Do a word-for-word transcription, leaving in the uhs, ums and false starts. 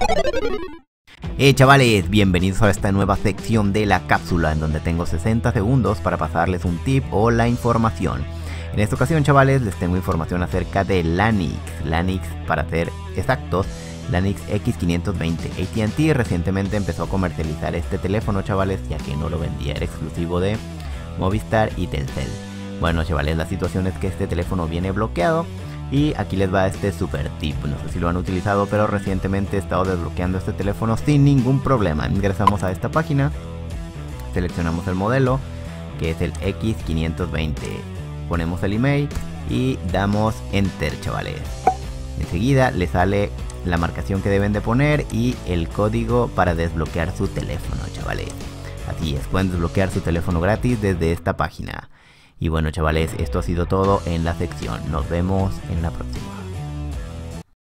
Hey chavales, bienvenidos a esta nueva sección de la cápsula en donde tengo sesenta segundos para pasarles un tip o la información. En esta ocasión chavales les tengo información acerca de Lanix, Lanix para ser exactos, Lanix X quinientos veinte. A T and T recientemente empezó a comercializar este teléfono chavales, ya que no lo vendía, era exclusivo de Movistar y Telcel. Bueno chavales, la situación es que este teléfono viene bloqueado. Y aquí les va este super tip, no sé si lo han utilizado, pero recientemente he estado desbloqueando este teléfono sin ningún problema. Ingresamos a esta página, seleccionamos el modelo, que es el X quinientos veinte, ponemos el email y damos enter chavales. Enseguida les sale la marcación que deben de poner y el código para desbloquear su teléfono chavales. Así es, pueden desbloquear su teléfono gratis desde esta página. Y bueno chavales, esto ha sido todo en la sección. Nos vemos en la próxima.